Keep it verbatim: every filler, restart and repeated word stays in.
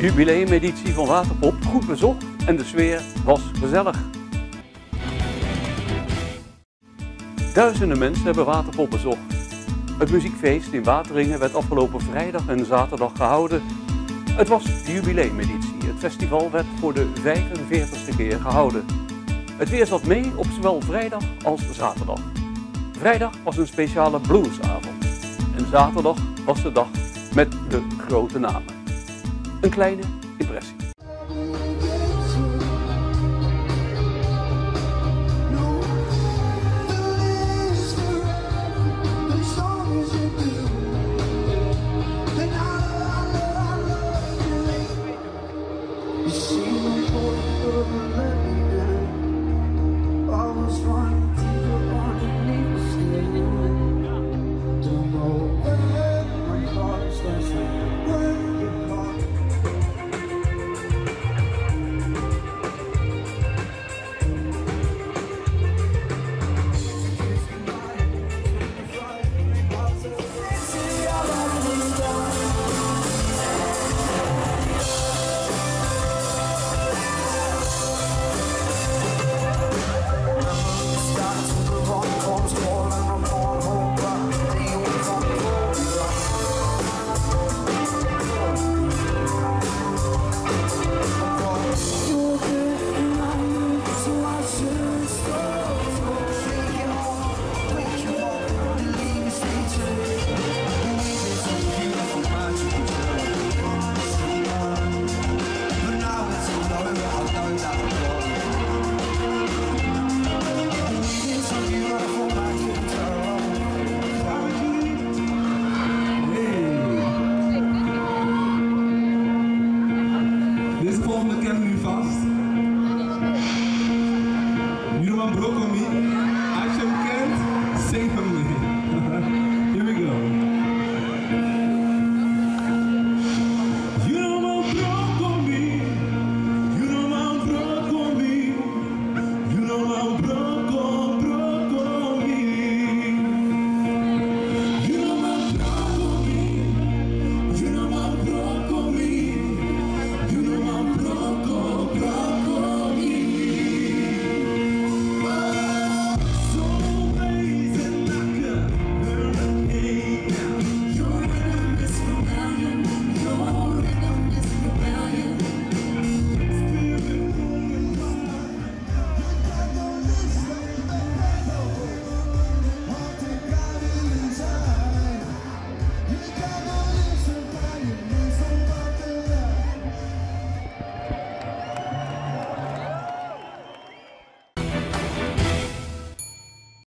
Jubileumeditie van Waterpop, goed bezocht en de sfeer was gezellig. Duizenden mensen hebben Waterpop bezocht. Het muziekfeest in Wateringen werd afgelopen vrijdag en zaterdag gehouden. Het was de jubileumeditie. Het festival werd voor de vijfenveertigste keer gehouden. Het weer zat mee op zowel vrijdag als zaterdag. Vrijdag was een speciale bluesavond. En zaterdag was de dag met de grote namen. Een kleine impressie. You see the